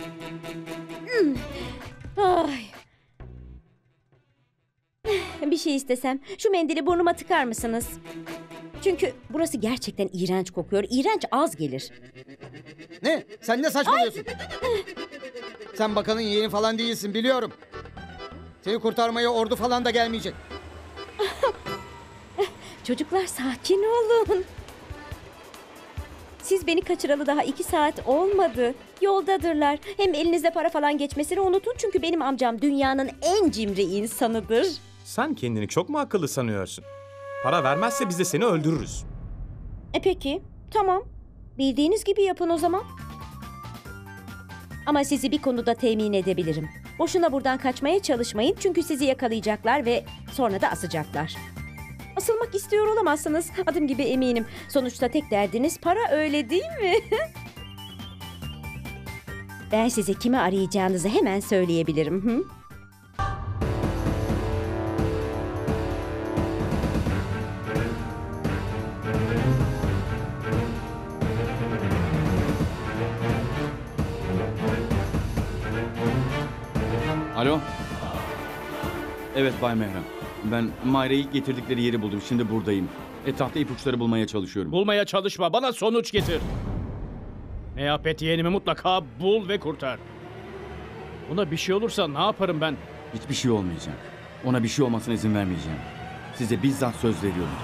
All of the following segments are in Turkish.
Ay. Bir şey istesem, şu mendili burnuma tıkar mısınız? Çünkü burası gerçekten iğrenç kokuyor. İğrenç az gelir. Ne? Sen ne saçmalıyorsun? Sen bakanın yeğeni falan değilsin biliyorum. Seni kurtarmaya ordu falan da gelmeyecek. Çocuklar sakin olun. Siz beni kaçıralı daha 2 saat olmadı. Yoldadırlar. Hem elinizde para falan geçmesini unutun. Çünkü benim amcam dünyanın en cimri insanıdır. Sen kendini çok mu akıllı sanıyorsun? Para vermezse biz de seni öldürürüz. Peki, tamam. Bildiğiniz gibi yapın o zaman. Ama sizi bir konuda temin edebilirim. Boşuna buradan kaçmaya çalışmayın çünkü sizi yakalayacaklar ve sonra da asacaklar. Asılmak istiyor olamazsınız. Adım gibi eminim. Sonuçta tek derdiniz para, öyle değil mi? Ben size kimi arayacağınızı hemen söyleyebilirim. Hı? Alo. Evet Bay Mehrem. Ben Mayra'yı ilk getirdikleri yeri buldum. Şimdi buradayım. Etrafta ipuçları bulmaya çalışıyorum. Bulmaya çalışma, bana sonuç getir. Neyapet yeğenimi mutlaka bul ve kurtar. Buna bir şey olursa ne yaparım ben? Hiçbir şey olmayacak. Ona bir şey olmasına izin vermeyeceğim. Size bizzat söz veriyorum.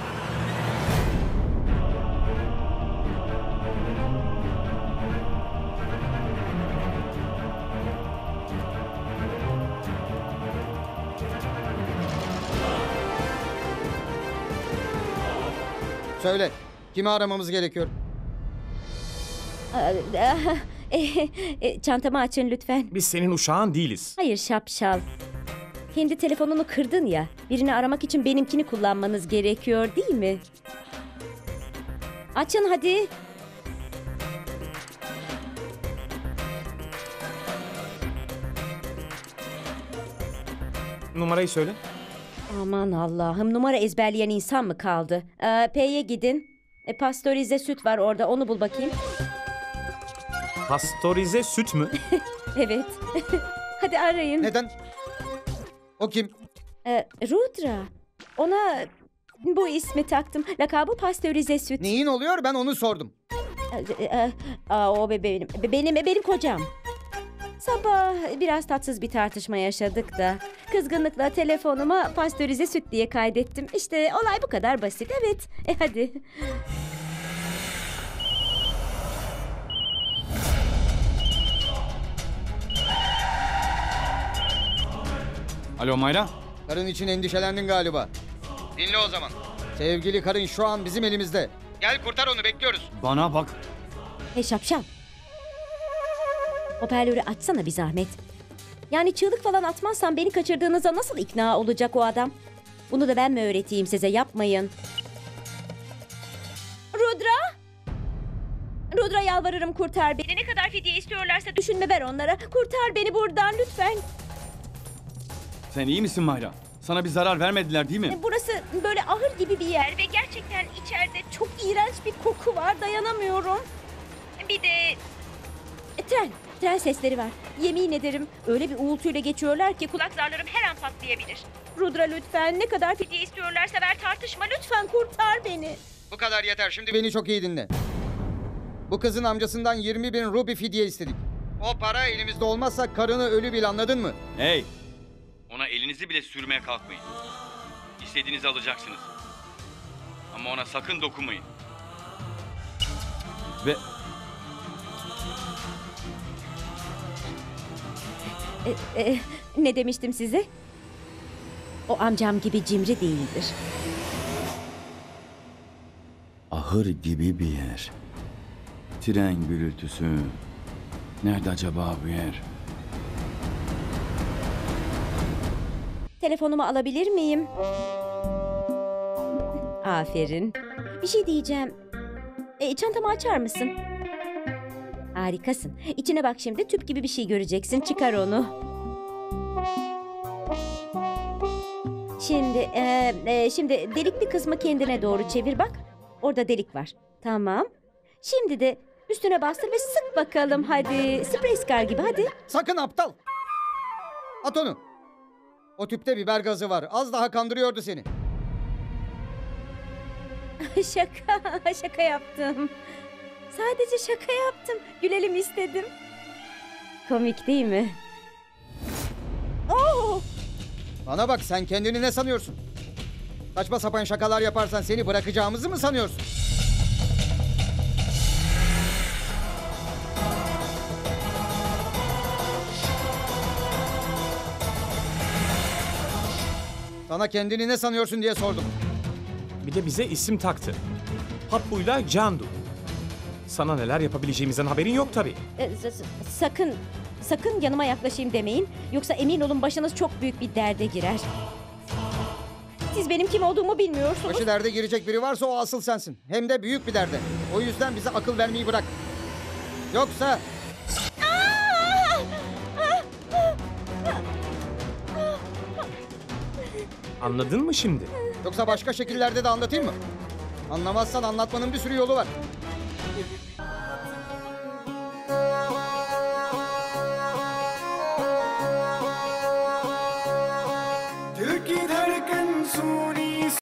Söyle. Kimi aramamız gerekiyor? Çantamı açın lütfen. Biz senin uşağın değiliz. Hayır şapşal. Kendi telefonunu kırdın ya. Birini aramak için benimkini kullanmanız gerekiyor değil mi? Açın hadi. Numarayı söyle. Aman Allah'ım, numara ezberleyen insan mı kaldı? P'ye gidin. Pastörize süt var orada, onu bul bakayım. Pastörize süt mü? Evet. Hadi arayın. Neden? O kim? Rudra. Ona bu ismi taktım. Lakabı pastörize süt. Neyin oluyor? Ben onu sordum. O benim kocam. Sabah biraz tatsız bir tartışma yaşadık da kızgınlıkla telefonuma pastörize süt diye kaydettim. İşte olay bu kadar basit. Evet. Hadi. Alo Mayra. Karın için endişelendin galiba. Dinle o zaman. Sevgili karın şu an bizim elimizde. Gel kurtar onu, bekliyoruz. Bana bak. Hey şapşal. Hoparlörü açsana bir zahmet. Yani çığlık falan atmazsan beni kaçırdığınıza nasıl ikna olacak o adam? Bunu da ben mi öğreteyim size? Yapmayın. Rudra! Rudra, yalvarırım kurtar beni. Ne kadar fidye istiyorlarsa düşünme, ver onlara. Kurtar beni buradan lütfen. Sen iyi misin Mayra? Sana bir zarar vermediler değil mi? Burası böyle ahır gibi bir yer ve gerçekten içeride çok iğrenç bir koku var. Dayanamıyorum. Bir de tren sesleri var. Yemin ederim öyle bir uğultuyla geçiyorlar ki kulak zarlarım her an patlayabilir. Rudra lütfen, ne kadar fidye istiyorlarsa ver, tartışma lütfen, kurtar beni. Bu kadar yeter. Şimdi beni çok iyi dinle. Bu kızın amcasından 20.000 rupi fidye istedik. O para elimizde olmazsa karını ölü bil, anladın mı? Hey! Ona elinizi bile sürmeye kalkmayın. İstediğinizi alacaksınız. Ama ona sakın dokunmayın. Ve Ne demiştim size? O amcam gibi cimri değildir. ahır gibi bir yer. Tren gürültüsü. Nerede acaba bu yer? Telefonumu alabilir miyim? Aferin. Bir şey diyeceğim. Çantamı açar mısın? Harikasın. İçine bak şimdi. Tüp gibi bir şey göreceksin. Çıkar onu. Şimdi delikli kısmı kendine doğru çevir bak. Orada delik var. Tamam. Şimdi de Üstüne bastır ve sık bakalım hadi. Sprey sıkar gibi hadi. Sakın aptal. At onu. O tüpte biber gazı var. Az daha kandırıyordu seni. Şaka yaptım. Sadece şaka yaptım. Gülelim istedim. Komik değil mi? Oo! Bana bak, sen kendini ne sanıyorsun? Saçma sapan şakalar yaparsan seni bırakacağımızı mı sanıyorsun? Sana kendini ne sanıyorsun diye sordum. Bir de bize isim taktı. Papbu'yla Candu. Sana neler yapabileceğimizden haberin yok tabii. Sakın yanıma yaklaşayım demeyin. Yoksa emin olun başınız çok büyük bir derde girer. Siz benim kim olduğumu bilmiyorsunuz. Başı derde girecek biri varsa o asıl sensin. Hem de büyük bir derde. O yüzden bize akıl vermeyi bırak. Yoksa... Anladın mı şimdi? Yoksa başka şekillerde de anlatayım mı? Anlamazsan anlatmanın bir sürü yolu var.